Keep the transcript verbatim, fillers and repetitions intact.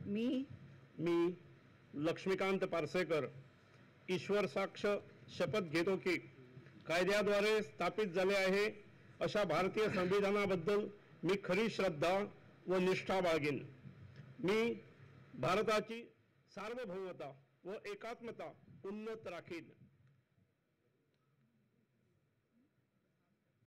मी मी लक्ष्मीकांत पार्सेकर ईश्वर साक्ष शपथ घेतो की कायद्याद्वारे स्थापित झाले आहे अशा भारतीय संविधानाबद्दल मी खरी श्रद्धा व निष्ठा बाळगेन। मी भारताची सार्वभौमता व एकात्मता उन्नत राखीन।